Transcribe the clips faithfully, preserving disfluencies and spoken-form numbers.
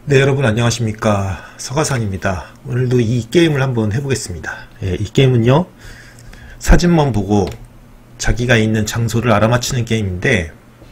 네, 여러분 안녕하십니까. 서가산입니다. 오늘도 이 게임을 한번 해보겠습니다. 예, 이 게임은요, 사진만 보고 자기가 있는 장소를 알아맞히는 게임인데,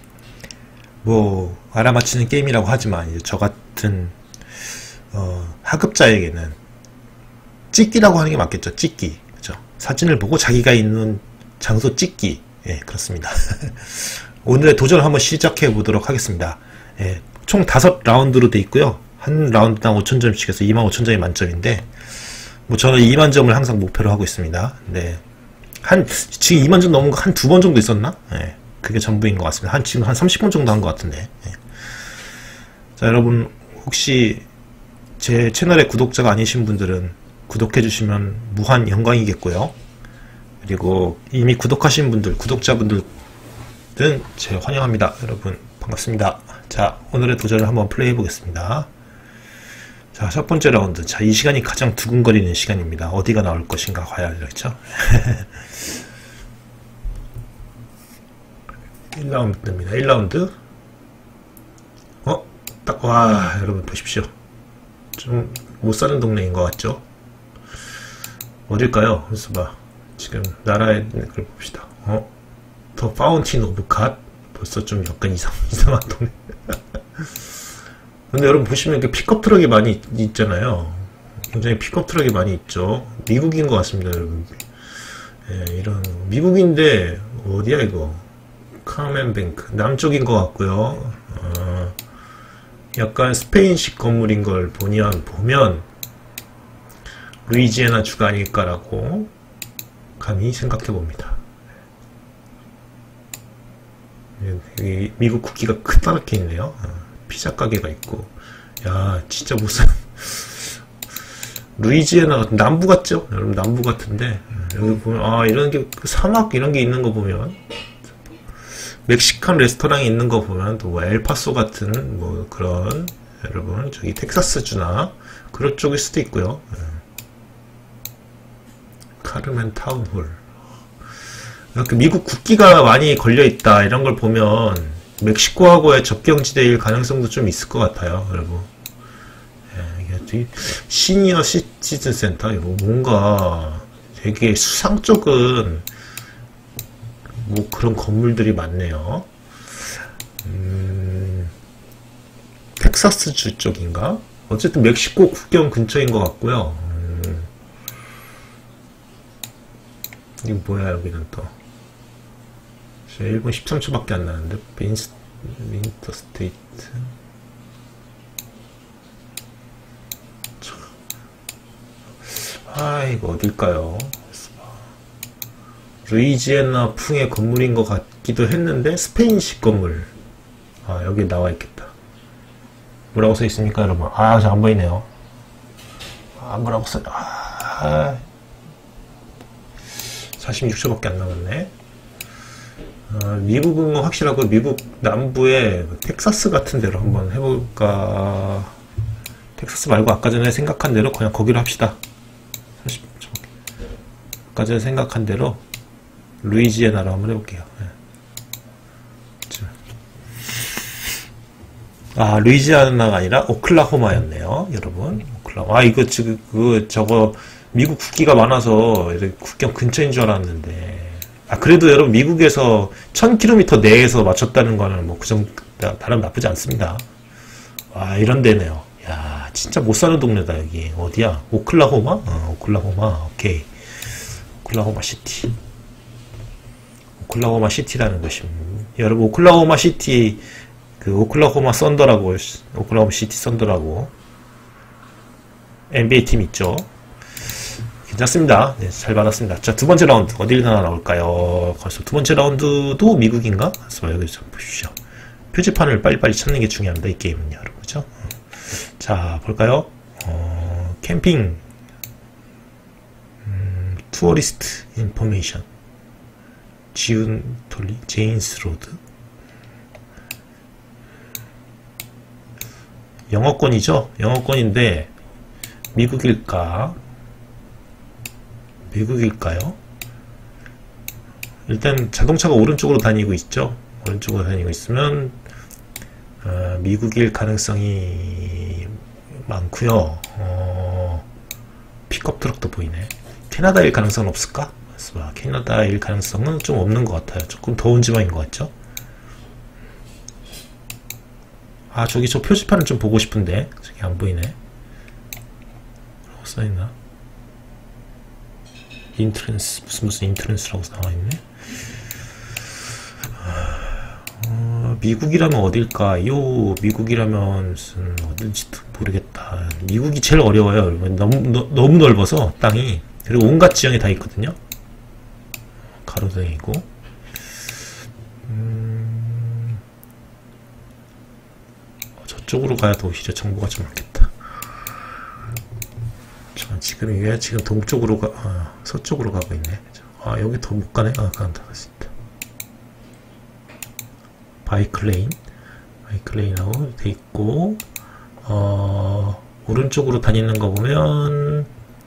뭐 알아맞히는 게임이라고 하지만 이제 저 같은 어, 하급자에게는 찍기라고 하는 게 맞겠죠. 찍기. 그죠? 사진을 보고 자기가 있는 장소 찍기. 예, 그렇습니다. 오늘의 도전을 한번 시작해 보도록 하겠습니다. 예, 총 다섯 라운드로 돼 있고요. 한 라운드당 오천 점씩 해서 이만 오천 점이 만점인데, 뭐 저는 이만 점을 항상 목표로 하고 있습니다. 네. 한, 지금 이만 점 넘은 거 한 두 번 정도 있었나? 예. 그게 전부인 것 같습니다. 한, 지금 한 삼십 번 정도 한 것 같은데. 예. 자, 여러분, 혹시 제 채널의 구독자가 아니신 분들은 구독해주시면 무한 영광이겠고요. 그리고 이미 구독하신 분들, 구독자분들은 제 환영합니다. 여러분, 반갑습니다. 자, 오늘의 도전을 한번 플레이해 보겠습니다. 자, 첫 번째 라운드. 자, 이 시간이 가장 두근거리는 시간입니다. 어디가 나올 것인가 과연, 그렇죠? 일 라운드입니다. 일 라운드. 어? 딱, 와, 여러분 보십시오. 좀 못 사는 동네인 것 같죠? 어딜까요? 그래서 봐. 지금 나라의 걸 봅시다. 어? 더 파운틴 오브 갓? 벌써 좀 약간 이상, 이상한 동네. 근데 여러분 보시면 이렇게 픽업 트럭이 많이 있, 있잖아요. 굉장히 픽업 트럭이 많이 있죠. 미국인 것 같습니다, 여러분. 예, 이런, 미국인데, 어디야, 이거? 카멘뱅크. 남쪽인 것 같고요. 어, 약간 스페인식 건물인 걸 보면, 보면, 루이지애나 주가 아닐까라고, 감히 생각해 봅니다. 여기 미국 국기가 크다랗게 있네요. 피자 가게가 있고, 야 진짜 무슨 루이지애나 같은 남부 같죠? 여러분 남부 같은데 여기 보면 아 이런 게 사막 이런 게 있는 거 보면 멕시칸 레스토랑이 있는 거 보면 또 뭐 엘파소 같은 뭐 그런 여러분 저기 텍사스주나 그런 쪽일 수도 있고요. 카르멘 타운홀. 이렇게 미국 국기가 많이 걸려있다 이런 걸 보면 멕시코하고의 접경지대일 가능성도 좀 있을 것 같아요, 여러분. 예, 이게 되게 시니어 시티즌 센터 이거 뭔가 되게 수상쩍은 뭐 그런 건물들이 많네요. 음, 텍사스주 쪽인가? 어쨌든 멕시코 국경 근처인 것 같고요. 음, 이거 뭐야 여기는 또. 일 분 십삼 초밖에 안 나는데 빈스, 윈터 스테이트 아 이거 어딜까요? 루이지애나 풍의 건물인 것 같기도 했는데 스페인식 건물. 아 여기 나와 있겠다. 뭐라고 써 있습니까 여러분? 아 저 안 보이네요. 아 뭐라고 써? 아 사십육 초밖에 안 남았네. 어, 미국은 확실하고 미국 남부의 텍사스 같은 데로 한번 해볼까. 텍사스 말고 아까 전에 생각한 대로 그냥 거기로 합시다. 사십 초. 아까 전에 생각한 대로 루이지애나로 한번 해볼게요. 네. 아 루이지애나가 아니라 오클라호마였네요, 여러분. 오클라호마. 아 이거 지금 그 저거 미국 국기가 많아서 이렇게 국경 근처인 줄 알았는데. 아, 그래도 여러분, 미국에서 천 킬로미터 내에서 맞췄다는 거는 뭐, 그 정도, 나름 나쁘지 않습니다. 와, 이런 데네요. 야, 진짜 못 사는 동네다, 여기. 어디야? 오클라호마? 어, 오클라호마. 오케이. 오클라호마 시티. 오클라호마 시티라는 것이. 여러분, 오클라호마 시티, 그, 오클라호마 썬더라고, 오클라호마 시티 썬더라고. 엔비에이 팀 있죠. 괜찮습니다. 네, 잘 받았습니다. 자, 두 번째 라운드. 어딜 나올까요? 벌써 두 번째 라운드도 미국인가? 그래서 여기 좀 보십시오. 표지판을 빨리빨리 찾는 게 중요합니다. 이 게임은요. 여러분, 그죠? 자, 볼까요? 어, 캠핑. 음, 투어리스트 인포메이션. 지운 톨리, 제인스 로드. 영어권이죠? 영어권인데, 미국일까? 미국일까요? 일단 자동차가 오른쪽으로 다니고 있죠. 오른쪽으로 다니고 있으면 어, 미국일 가능성이 많고요. 어, 픽업 트럭도 보이네. 캐나다일 가능성은 없을까? 캐나다일 가능성은 좀 없는 것 같아요. 조금 더운 지방인 것 같죠? 아, 저기 저 표지판을 좀 보고 싶은데 저기 안 보이네. 뭐라고 써있나? 인트랜스, 무슨 무슨 인트랜스라고 나와있네. 어, 미국이라면 어딜까요? 미국이라면 무슨 어딘지도 모르겠다. 미국이 제일 어려워요. 너무, 너, 너무 넓어서 땅이. 그리고 온갖 지형이 다 있거든요. 가로등이고. 음, 저쪽으로 가야 더 오히려 정보가 좀 많겠다. 자, 지금 왜 지금 동쪽으로 가, 아, 서쪽으로 가고 있네. 아, 여기 더 못 가네. 아, 간다. 있다. 바이클레인, 바이클레인하고 돼 있고, 어, 오른쪽으로 다니는 거 보면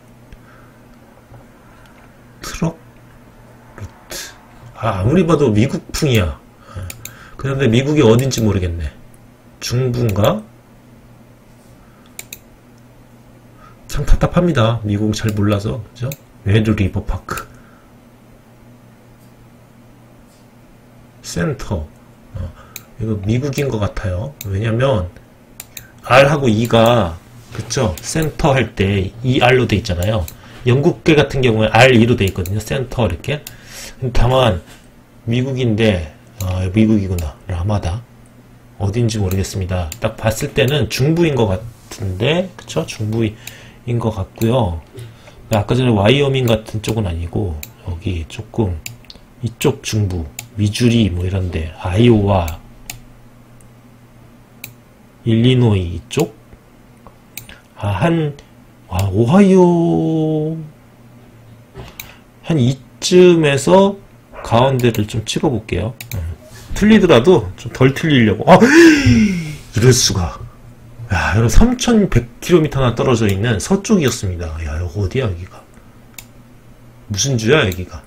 트럭 루트. 아, 아무리 봐도 미국풍이야. 그런데 미국이 어딘지 모르겠네. 중부인가? 참 답답합니다. 미국 잘 몰라서. 그죠? 레드 리버 파크. 센터. 어, 이거 미국인 것 같아요. 왜냐면 R하고 E가 그쵸? 센터 할 때 이 알로 돼 있잖아요. 영국계 같은 경우에 알 이로 돼 있거든요. 센터 이렇게. 다만 미국인데 아, 미국이구나. 라마다. 어딘지 모르겠습니다. 딱 봤을 때는 중부인 것 같은데 그쵸? 중부인 것 같고요. 아까 전에 와이어밍 같은 쪽은 아니고 여기 조금 이쪽 중부 미주리 뭐 이런데 아이오와 일리노이 이쪽 아, 한 와, 오하이오 한 이쯤에서 가운데를 좀 찍어 볼게요. 음. 틀리더라도 좀 덜 틀리려고. 아, 이럴 수가. 야, 여러분 삼천백 킬로미터나 떨어져 있는 서쪽이었습니다. 야, 여기 어디야 여기가? 무슨 주야 여기가?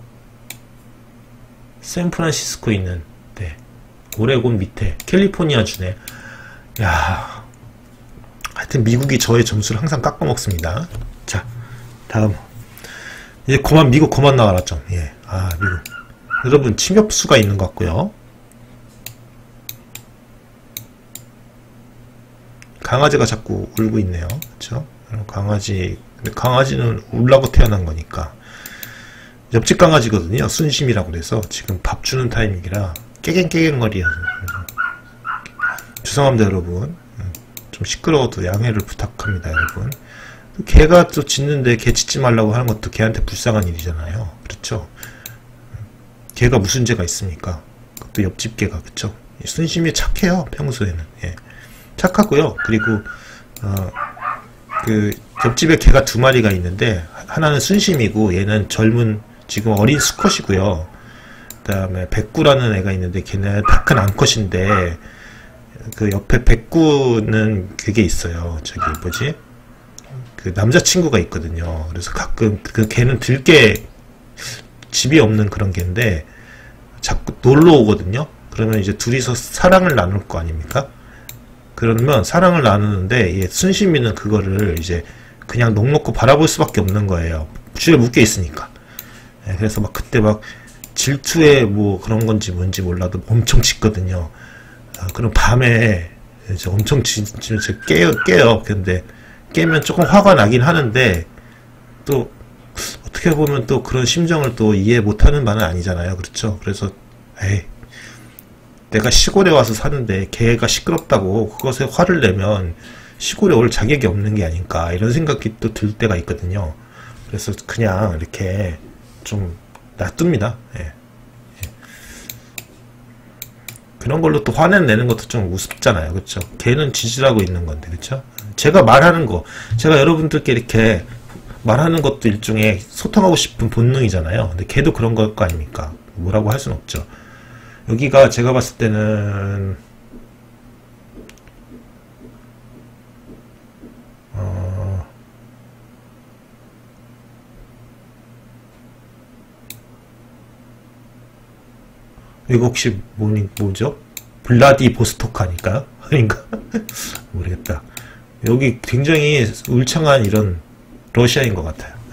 샌프란시스코에 있는 네. 오레곤 밑에 캘리포니아 주네. 야, 하여튼 미국이 저의 점수를 항상 깎아먹습니다. 자, 다음 이제 그만 미국 그만 나와라 좀. 예, 아 미국. 여러분 침엽수가 있는 것 같고요. 강아지가 자꾸 울고 있네요. 그렇죠? 강아지, 근데 강아지는 울라고 태어난 거니까. 옆집 강아지거든요. 순심이라고 그래서 지금 밥 주는 타이밍이라 깨갱깨갱거리야. 죄송합니다 여러분. 좀 시끄러워도 양해를 부탁합니다 여러분. 개가 또 짖는데 개 짖지 말라고 하는 것도 개한테 불쌍한 일이잖아요. 그렇죠? 개가 무슨 죄가 있습니까? 또 옆집 개가. 그렇죠? 순심이 착해요 평소에는. 예. 착하고요. 그리고 어, 그 옆집에 개가 두 마리가 있는데 하나는 순심이고 얘는 젊은 지금 어린 수컷이고요. 그 다음에 백구라는 애가 있는데 걔는 다 큰 암컷인데 그 옆에 백구는 그게 있어요. 저기 뭐지? 그 남자친구가 있거든요. 그래서 가끔 그 걔는 들개 집이 없는 그런 개인데 자꾸 놀러 오거든요. 그러면 이제 둘이서 사랑을 나눌 거 아닙니까? 그러면 사랑을 나누는데 얘 순심이는 그거를 이제 그냥 넋놓고 바라볼 수밖에 없는 거예요. 줄에 묶여 있으니까. 네, 그래서 막 그때 막 질투에 뭐 그런 건지 뭔지 몰라도 엄청 짖거든요. 아, 그럼 밤에 이제 엄청 짖으면서 깨요, 깨요. 근데 깨면 조금 화가 나긴 하는데 또 어떻게 보면 또 그런 심정을 또 이해 못하는 바는 아니잖아요. 그렇죠? 그래서 에이, 내가 시골에 와서 사는데 개가 시끄럽다고 그것에 화를 내면 시골에 올 자격이 없는 게 아닐까 이런 생각이 또 들 때가 있거든요. 그래서 그냥 이렇게 좀 놔둡니다. 예. 예. 그런 걸로 또 화내는 것도 좀 우습잖아요. 그렇죠? 개는 지지라고 있는 건데, 그렇죠? 제가 말하는 거, 제가 여러분들께 이렇게 말하는 것도 일종의 소통하고 싶은 본능이잖아요. 근데 걔도 그런 걸 거 아닙니까? 뭐라고 할 수는 없죠. 여기가 제가 봤을 때는 어... 이거 혹시 뭐니, 뭐죠? 블라디보스토크 아닐까요? 아닌가? 모르겠다. 여기 굉장히 울창한 이런 러시아인 것 같아요. 네.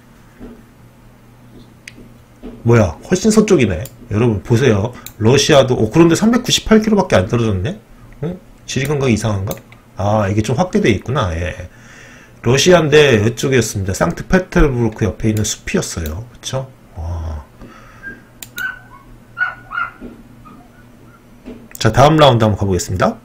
뭐야, 훨씬 서쪽이네. 여러분 보세요. 러시아도 어, 그런데 삼백구십팔 킬로미터밖에 안 떨어졌네. 어? 지리감각이 이상한가? 아, 이게 좀 확대되어 있구나. 예. 러시아인데 이쪽이었습니다. 상트페테르부르크 옆에 있는 숲이었어요. 그쵸? 와. 자, 다음 라운드 한번 가보겠습니다.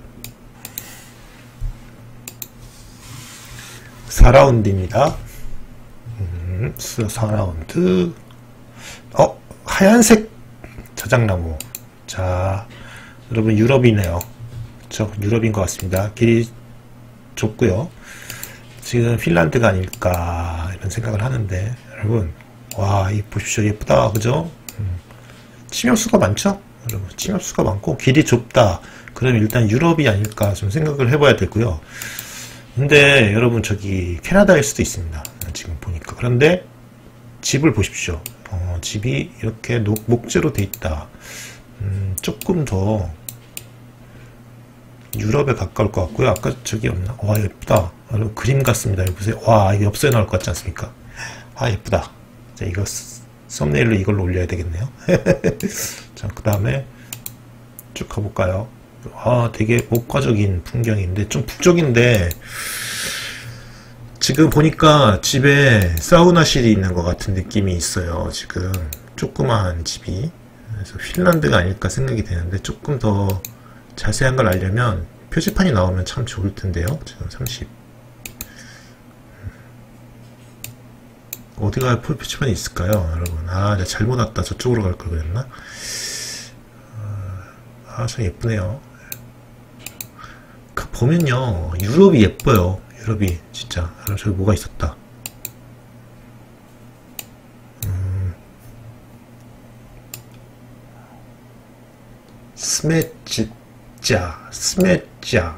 사 라운드입니다. 음, 사 라운드. 어, 하얀색 자작나무. 자, 여러분 유럽이네요. 그쵸? 유럽인 것 같습니다. 길이 좁고요. 지금 핀란드가 아닐까 이런 생각을 하는데, 여러분 와, 이 보십시오. 예쁘다. 그죠? 음. 침엽수가 많죠? 여러분 침엽수가 많고 길이 좁다. 그럼 일단 유럽이 아닐까 좀 생각을 해봐야 되고요. 근데 여러분 저기 캐나다일 수도 있습니다. 지금 보니까. 그런데 집을 보십시오. 어, 집이 이렇게 녹, 목재로 돼 있다. 음, 조금 더 유럽에 가까울 것 같고요. 아까 저기 없나? 와, 예쁘다. 여러분 그림 같습니다. 여기 보세요. 와, 이게 엽서에 나올 것 같지 않습니까? 아, 예쁘다. 자, 이거 썸네일로 이걸로 올려야 되겠네요. 자, 그 다음에 쭉 가볼까요? 아, 되게 목가적인 풍경인데 좀 북쪽인데 지금 보니까 집에 사우나실이 있는 것 같은 느낌이 있어요. 지금 조그마한 집이. 그래서 핀란드가 아닐까 생각이 되는데, 조금 더 자세한 걸 알려면 표지판이 나오면 참 좋을 텐데요. 지금 삼십. 어디가 표지판이 있을까요, 여러분? 아, 내가 잘못 왔다. 저쪽으로 갈 걸 그랬나? 아, 참 예쁘네요. 그 보면요, 유럽이 예뻐요. 유럽이 진짜. 여러분 저기 뭐가 있었다. 음. 스메자, 스메자,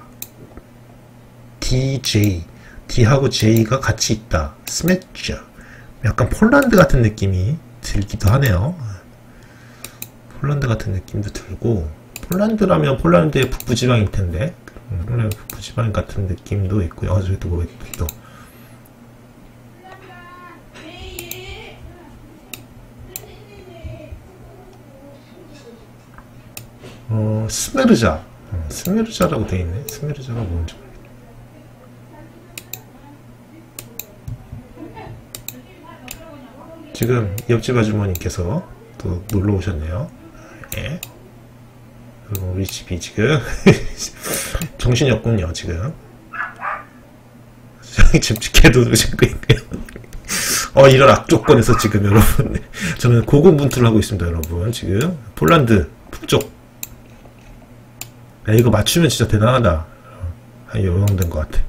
디제이, D하고 J가 같이 있다. 스메자. 약간 폴란드 같은 느낌이 들기도 하네요. 폴란드 같은 느낌도 들고, 폴란드라면 폴란드의 북부지방일 텐데, 폴란드 북부지방 같은 느낌도 있고요. 어, 저기 또 뭐가 또. 어, 스메르자. 어, 스메르자라고 되어 있네. 스메르자가 뭔지 모르겠네. 지금 옆집 아주머니께서 또 놀러 오셨네요. 예. 그리고 우리 집이 지금 정신이 없군요. 지금 지금 개도 짓고 있고요. 어, 이런 악조건에서 지금 여러분 저는 고군분투를 하고 있습니다. 여러분 지금 폴란드 북쪽. 야, 이거 맞추면 진짜 대단하다. 한 요용된 것 같아.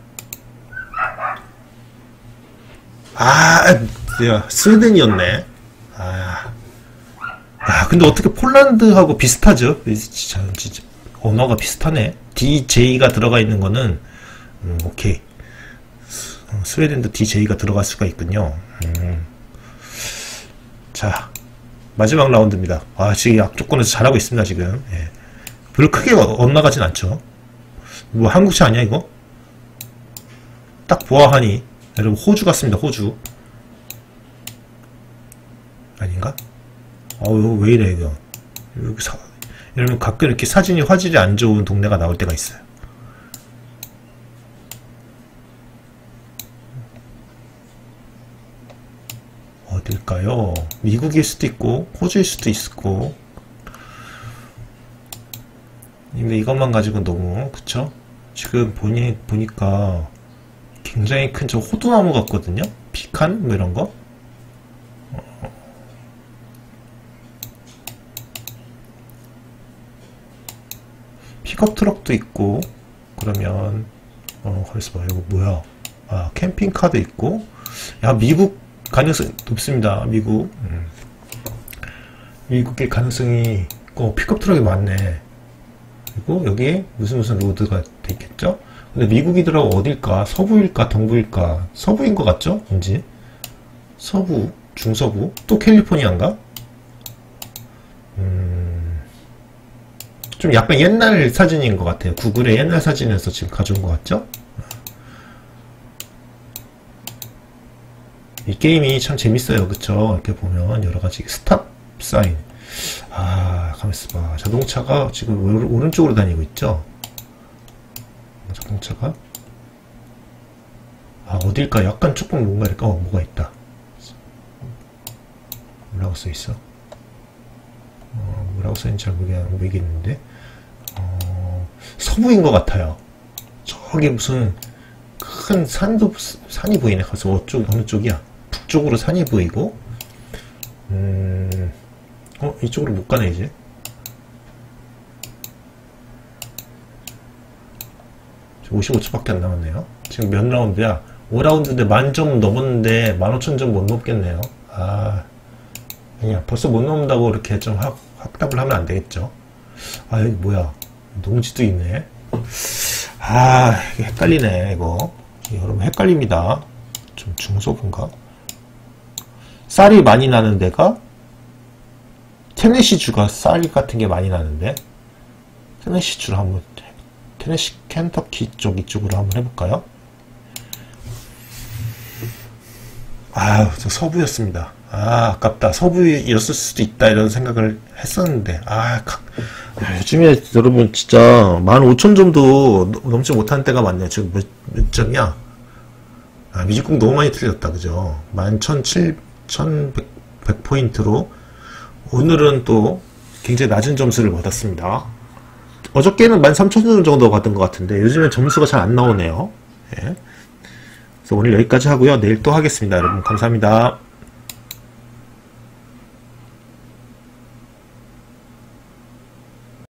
아, 야, 스웨덴이었네. 아, 야, 근데 어떻게 폴란드하고 비슷하죠? 진짜, 진짜 언어가 비슷하네. 디제이가 들어가 있는 거는 음, 오케이. 스웨덴도 디제이가 들어갈 수가 있군요. 음. 자, 마지막 라운드입니다. 아, 지금 약조건에서 잘하고 있습니다. 지금. 예. 별로 크게 엇나가진 않죠. 뭐 한국차 아니야 이거? 딱 보아하니 여러분 호주 같습니다. 호주 아닌가? 어우, 왜 이래 이거. 여기 사, 여러분 가끔 이렇게 사진이 화질이 안 좋은 동네가 나올 때가 있어요. 어딜까요? 미국일 수도 있고 호주일 수도 있고. 근데 이것만 가지고 너무, 그쵸? 지금 보니, 보니까 굉장히 큰 저 호두나무 같거든요? 피칸? 뭐 이런 거? 어. 픽업 트럭도 있고, 그러면, 어, 가만있어 봐. 이거 뭐야? 아, 캠핑카도 있고. 야, 미국 가능성이 높습니다. 미국. 음. 미국의 가능성이, 어, 픽업 트럭이 많네. 그리고 여기에 무슨 무슨 로드가 돼 있겠죠? 근데 미국이더라고 어딜까? 서부일까? 동부일까? 서부인 것 같죠? 왠지 서부, 중서부, 또 캘리포니아인가? 음... 좀 약간 옛날 사진인 것 같아요. 구글의 옛날 사진에서 지금 가져온 것 같죠? 이 게임이 참 재밌어요. 그쵸? 이렇게 보면 여러가지 스탑 사인. 아, 가만있어봐. 자동차가 지금 오른, 오른쪽으로 다니고 있죠? 자동차가? 아, 어딜까? 약간 조금 뭔가 이럴까? 어, 뭐가 있다. 뭐라고 써있어? 어, 뭐라고 써있는지 잘 모르겠는데, 어, 서부인 것 같아요. 저기 무슨 큰 산도, 산이 보이네. 가서 어쪽, 어느 쪽이야? 북쪽으로 산이 보이고, 음, 어, 이쪽으로 못 가네, 이제. 오십오 초밖에 안 남았네요. 지금 몇 라운드야? 오 라운드인데 만 점 넘었는데 만 오천 점 못 넘겠네요. 아, 아니야. 벌써 못 넘는다고 이렇게 좀 확, 확답을 하면 안 되겠죠. 아, 여기 뭐야. 농지도 있네. 아, 이게 헷갈리네, 이거. 여러분, 헷갈립니다. 좀 중소부인가? 쌀이 많이 나는 데가 테네시주가 쌀 같은 게 많이 나는데, 테네시주를 한번, 테네시, 켄터키 쪽 이쪽으로 한번 해볼까요? 아유, 저 서부였습니다. 아, 아깝다. 서부였을 수도 있다, 이런 생각을 했었는데, 아, 아 요즘에 여러분, 진짜, 만 오천 점도 넘지 못한 때가 많네요. 지금 몇, 몇 점이야? 아, 미지국 너무 많이 틀렸다, 그죠? 만 천백 포인트로, 오늘은 또 굉장히 낮은 점수를 받았습니다. 어저께는 만 삼천 점 정도 받은 것 같은데, 요즘엔 점수가 잘 안 나오네요. 예. 그래서 오늘 여기까지 하고요. 내일 또 하겠습니다. 여러분, 감사합니다.